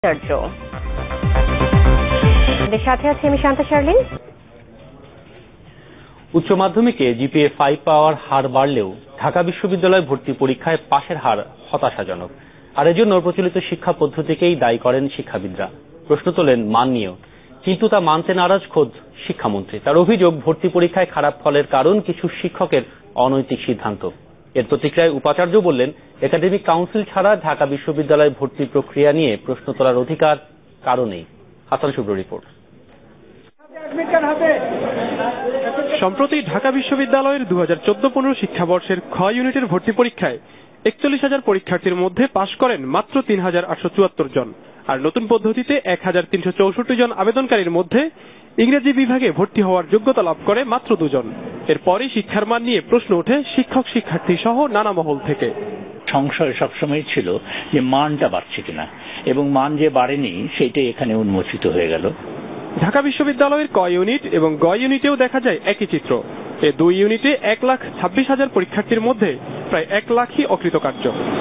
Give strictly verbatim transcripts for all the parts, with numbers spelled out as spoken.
সাথে আছে আমি শান্তা শার্লিন। উচ্চ মাধ্যমিকে জিপিএ ফাইভ পাওয়ার হার বাড়লেও ঢাকা বিশ্ববিদ্যালয় ভর্তি পরীক্ষায় পাশের হার হতাশাজনক। আর এজন্য প্রচলিত শিক্ষা পদ্ধতিকেই দায়ী করেন শিক্ষাবিদরা। প্রশ্ন তোলেন মান নিয়েও, কিন্তু তা মানতে নারাজ খোদ শিক্ষামন্ত্রী। তার অভিযোগ, ভর্তি পরীক্ষায় খারাপ ফলের কারণ কিছু শিক্ষকের অনৈতিক সিদ্ধান্ত। এর প্রতিক্রিয়ায় উপাচার্য বললেন, একাডেমিক কাউন্সিল ছাড়া ঢাকা বিশ্ববিদ্যালয় ভর্তি প্রক্রিয়া নিয়ে প্রশ্ন তোলার অধিকার কারো নেই। হাসান শুভ্র রিপোর্ট। সম্প্রতি ঢাকা বিশ্ববিদ্যালয়ের দু হাজার চোদ্দ পনেরো শিক্ষাবর্ষের খ ইউনিটের ভর্তি পরীক্ষায় একচল্লিশ হাজার পরীক্ষার্থীর মধ্যে পাশ করেন মাত্র তিন হাজার আটশো চুয়াত্তর জন। আর নতুন পদ্ধতিতে এক হাজার তিনশো চৌষট্টি জন আবেদনকারীর মধ্যে ইংরেজি বিভাগে ভর্তি হওয়ার যোগ্যতা লাভ করে মাত্র দুজন। এরপরই শিক্ষার মান নিয়ে প্রশ্ন ওঠে শিক্ষক শিক্ষার্থী সহ নানা মহল থেকে। সংশয় সবসময় ছিল যে মানটা বাড়ছে কিনা, এবং মান যে বাড়েনি সেটাই এখানে উন্মোচিত হয়ে গেল। ঢাকা বিশ্ববিদ্যালয়ের ক ইউনিট এবং গ ইউনিটেও দেখা যায় একই চিত্র। এ দুই ইউনিটে এক লাখ ছাব্বিশ হাজার পরীক্ষার্থীর মধ্যে প্রায় এক লাখই অকৃতকার্য।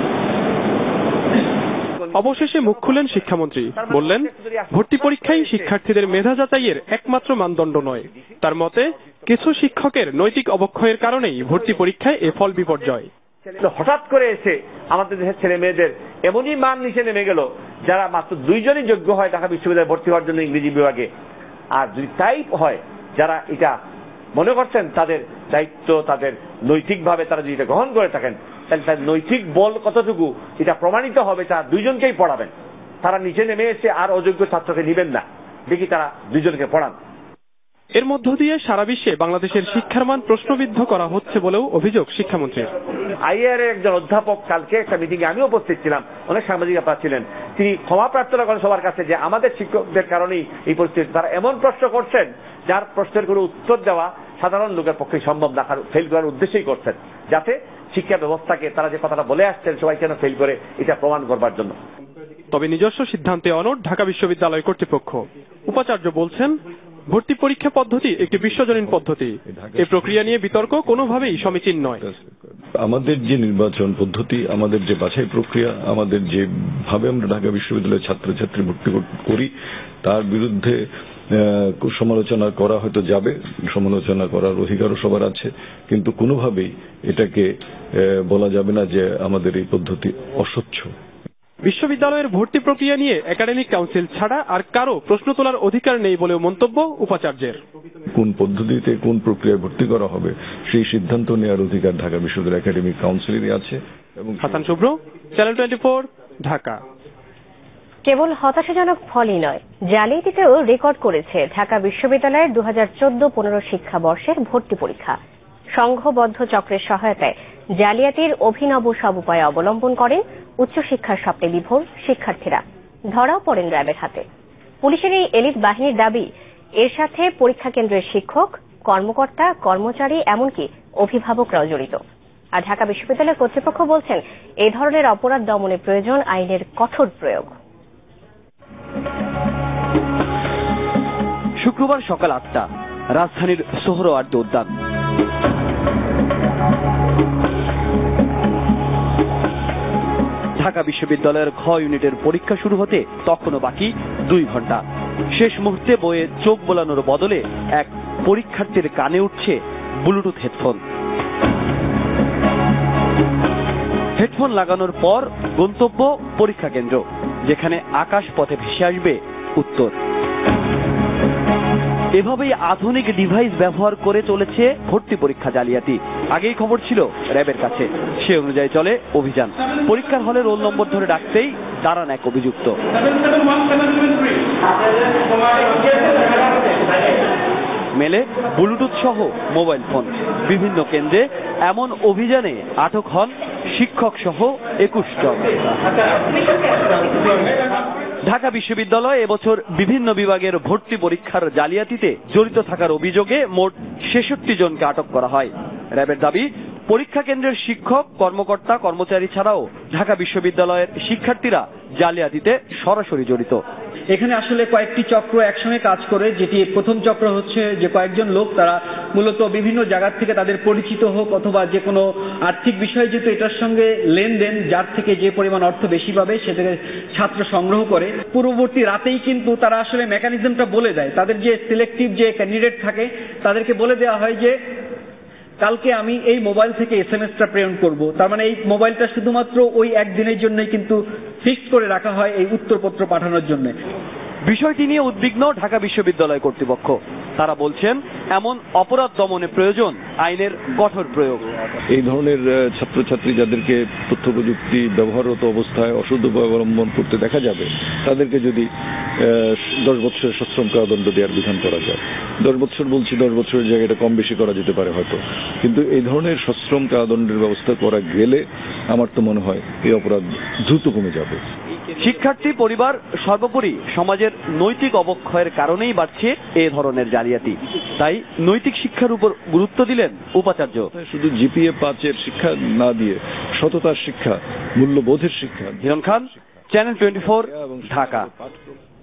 অবশেষে মুখ খুলেন শিক্ষামন্ত্রী, বললেন ভর্তি পরীক্ষাই শিক্ষার্থীদের মেধা যাচাইয়ের একমাত্র মানদণ্ড নয়। তার মতে কিছু শিক্ষকের নৈতিক অবক্ষয়ের কারণেই ভর্তি পরীক্ষায় এ ফল বিপর্যয়। হঠাৎ করে এসে আমাদের দেশের ছেলে মেয়েদের এমনই মান নিচে নেমে গেল যারা মাত্র দুইজনই যোগ্য হয় ঢাকা বিশ্ববিদ্যালয়ে ভর্তি হওয়ার জন্য ইংরেজি বিভাগে। আর যদি তাই হয়, যারা এটা মনে করছেন তাদের দায়িত্ব, তাদের নৈতিকভাবে তারা যদি এটা গ্রহণ করে থাকেন, তাহলে তার নৈতিক বল কতটুকু এটা প্রমাণিত হবে। তারা দুইজনকেই পড়াবেন। তারা নিচে নেমে এসে আর অযোগ্য ছাত্রকে নিবেন না, দেখি তারা দুইজনকে পড়ান। এর মধ্য দিয়ে সারা বিশ্বে বাংলাদেশের শিক্ষার মান প্রশ্নবিদ্ধ করা হচ্ছে বলেও অভিযোগ শিক্ষামন্ত্রীর। আইএর একজন অধ্যাপক কালকে একটা মিটিং এ আমিও উপস্থিত ছিলাম, অনেক সাংবাদিক আপনারা ছিলেন, তিনি ক্ষমা প্রার্থনা করেন সবার কাছে যে আমাদের শিক্ষকদের কারণেই এই পরিস্থিতি। তারা এমন প্রশ্ন করছেন যার প্রশ্নের কোনো উত্তর দেওয়া সাধারণ লোকের পক্ষে সম্ভব না, ফেল করার উদ্দেশ্যেই করছেন, যাতে শিক্ষা ব্যবস্থাকে তারা যে কথাটা বলে আসছেন সবাই কেন ফেল করে এটা প্রমাণ করবার জন্য। তবে নিজস্ব সিদ্ধান্তে অনড় ঢাকা বিশ্ববিদ্যালয় কর্তৃপক্ষ। উপাচার্য বলছেন, ভর্তি পরীক্ষা পদ্ধতি একটি বিশ্বজনীন পদ্ধতি। এই প্রক্রিয়া নিয়ে বিতর্ক কোনোভাবেই সমীচীন নয়। আমাদের যে নির্বাচন পদ্ধতি, আমাদের যে বাছাই প্রক্রিয়া, আমাদের যে ভাবে আমরা ঢাকা বিশ্ববিদ্যালয়ের ছাত্রছাত্রী ভর্তি করি, তার বিরুদ্ধে সমালোচনা করা হয়তো যাবে, সমালোচনা করার অধিকারও সবার আছে, কিন্তু কোনোভাবেই এটাকে বলা যাবে না যে আমাদের এই পদ্ধতি অস্বচ্ছ। বিশ্ববিদ্যালয়ের ভর্তি প্রক্রিয়া নিয়ে একাডেমিক কাউন্সিল ছাড়া আর কারো প্রশ্ন তোলার অধিকার নেই বলেও মন্তব্য উপাচার্যের। কোন পদ্ধতিতে কোন প্রক্রিয়ায় ভর্তি করা হবে সেই সিদ্ধান্ত নেওয়ার অধিকার ঢাকা বিশ্ববিদ্যালয় একাডেমিক কাউন্সিলেরই আছে। Hasan Shubhro, channel twenty four, Dhaka. কেবল হতাশাজনক ফলই নয়, জালিয়াতিতেও রেকর্ড করেছে ঢাকা বিশ্ববিদ্যালয়ের দু হাজার চোদ্দ পনেরো শিক্ষাবর্ষের ভর্তি পরীক্ষা। সংঘবদ্ধ চক্রের সহায়তায় জালিয়াতির অভিনব সব উপায় অবলম্বন করেন উচ্চশিক্ষার স্বপ্নে বিভোর শিক্ষার্থীরা। ধরাও পড়েন র্যাবের হাতে। পুলিশের এই এলিট বাহিনীর দাবি, এর সাথে পরীক্ষা কেন্দ্রের শিক্ষক, কর্মকর্তা, কর্মচারী, এমনকি অভিভাবকরাও জড়িত। আর ঢাকা বিশ্ববিদ্যালয় কর্তৃপক্ষ বলছেন, এই ধরনের অপরাধ দমনে প্রয়োজন আইনের কঠোর প্রয়োগ। শুক্রবার সকাল আটটা, রাজধানীর সোহরাওয়ার্দী উদ্যান। ঢাকা বিশ্ববিদ্যালয়ের খ ইউনিটের পরীক্ষা শুরু হতে তখনও বাকি দুই ঘন্টা। শেষ মুহূর্তে বইয়ে চোখ বোলানোর বদলে এক পরীক্ষার্থীর কানে উঠছে ব্লুটুথ হেডফোন। হেডফোন লাগানোর পর গন্তব্য পরীক্ষা কেন্দ্র, যেখানে আকাশ পথে ভেসে আসবে উত্তর। এভাবেই আধুনিক ডিভাইস ব্যবহার করে চলেছে ভর্তি পরীক্ষা জালিয়াতি। আগেই খবর ছিল র্যাবের কাছে, সে অনুযায়ী চলে অভিযান। পরীক্ষার হলে রোল নম্বর ধরে ডাকতেই দাঁড়ান এক অভিযুক্ত। মেলে ব্লুটুথ সহ মোবাইল ফোন। বিভিন্ন কেন্দ্রে এমন অভিযানে আটক হন শিক্ষক সহ একুশ জন। ঢাকা বিশ্ববিদ্যালয় এবছর বিভিন্ন বিভাগের ভর্তি পরীক্ষার জালিয়াতিতে জড়িত থাকার অভিযোগে মোট ছেষট্টি জনকে আটক করা হয়। র্যাবের দাবি, পরীক্ষা কেন্দ্রের শিক্ষক, কর্মকর্তা, কর্মচারী ছাড়াও ঢাকা বিশ্ববিদ্যালয়ের শিক্ষার্থীরা জালিয়াতিতে সরাসরি জড়িত। এখানে আসলে কয়েকটি চক্র একসঙ্গে কাজ করে, যেটি প্রথম চক্র হচ্ছে যে কয়েকজন লোক তারা মূলত বিভিন্ন জায়গা থেকে তাদের পরিচিত হোক অথবা যে কোনো আর্থিক বিষয় যেহেতু এটার সঙ্গে লেনদেন, যার থেকে যে পরিমাণ অর্থ বেশি পাবে সে থেকে ছাত্র সংগ্রহ করে। পূর্ববর্তী রাতেই কিন্তু তারা আসলে মেকানিজমটা বলে দেয়, তাদের যে সিলেক্টিভ যে ক্যান্ডিডেট থাকে তাদেরকে বলে দেওয়া হয় যে কালকে আমি এই মোবাইল থেকে এস এম এসটা প্রেরণ করব। তার মানে এই মোবাইলটা শুধুমাত্র ওই একদিনের জন্যই কিন্তু ফিক্সড করে রাখা হয় এই উত্তরপত্র পাঠানোর জন্য। বিষয়টি নিয়ে উদ্বিগ্ন ঢাকা বিশ্ববিদ্যালয় কর্তৃপক্ষ। তারা বলছেন এমন অপরাধ দমনে প্রয়োজন আইনের কঠোর প্রয়োগ। এই ধরনের ছাত্রছাত্রী যাদেরকে তথ্য প্রযুক্তি ব্যবহাররত অবস্থায় অসৎ উপায় অবলম্বন করতে দেখা যাবে তাদেরকে যদি দশ বছরের সশ্রম কারাদণ্ড দেওয়ার বিধান করা যায়, দশ বছর বলছি, দশ বছরের জায়গায় এটা কম বেশি করা যেতে পারে হয়তো, কিন্তু এই ধরনের সশ্রম কারাদণ্ডের ব্যবস্থা করা গেলে আমার তো মনে হয় এই অপরাধ দ্রুত কমে যাবে। শিক্ষার্থী, পরিবার, সর্বোপরি সমাজের নৈতিক অবক্ষয়ের কারণেই বাড়ছে এ ধরনের জালিয়াতি। তাই নৈতিক শিক্ষার উপর গুরুত্ব দিলেন উপাচার্য। শুধু জিপিএ পাঁচের শিক্ষা না দিয়ে সততার শিক্ষা, মূল্যবোধের শিক্ষা। Hiron Khan, channel twenty four, Dhaka.